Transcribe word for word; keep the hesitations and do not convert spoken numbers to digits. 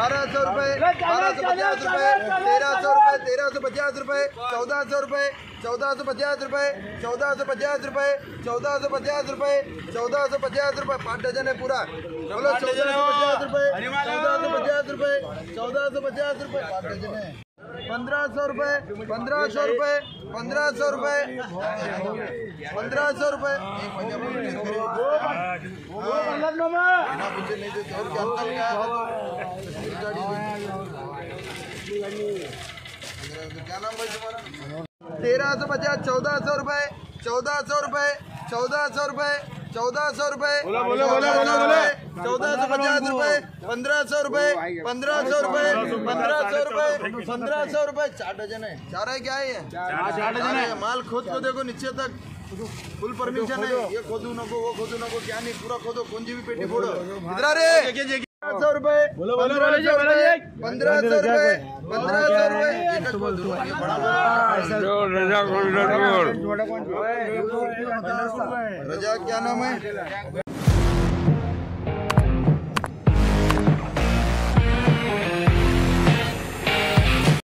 बारह सौ रुपए, बारह सौ पचास रुपए, तेरह सौ रुपए, तेरह सौ पचास रुपए, चौदह सौ रुपए, चौदह सौ पचास रुपए, चौदह सौ पचास रुपए, चौदह सौ पचास रुपए, चौदह सौ पचास रुपए, पाँच डजन है पूरा। बोलो चौदह सौ पचास रुपए, चौदह सौ पचास रुपए, चौदह सौ पचास रुपए, पाँच डजन है। पंद्रह सौ रुपए, पंद्रह सौ रुपए, पंद्रह सौ रुपए, पंद्रह सौ रुपए, क्या नाम भाई तुम्हारा? तेरह सौ पचास, चौदह सौ रुपए, चौदह सौ रुपए, चौदह सौ रुपए, चौदह सौ रुपए, चौदह सौ पचास रुपए, पंद्रह सौ रुपए, पंद्रह सौ रुपए, पंद्रह सौ रुपए, पंद्रह सौ रुपए, चार डजन है। चार है क्या है? चार डजन है। माल खोद को देखो नीचे तक, फुल परमिशन है। ये खोदू नको, वो खोदू नको, क्या नहीं, पूरा खोदो, कौन जी भी पेटी फोड़ो। इधर रे सौ रुपए, पंद्रह सौ रुपए, पंद्रह सौ रुपए, पंद्रह सौ रुपए, रजा क्या नाम है?